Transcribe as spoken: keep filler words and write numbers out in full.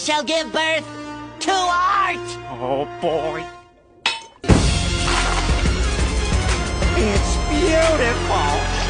shall give birth to art! Oh, boy. It's beautiful!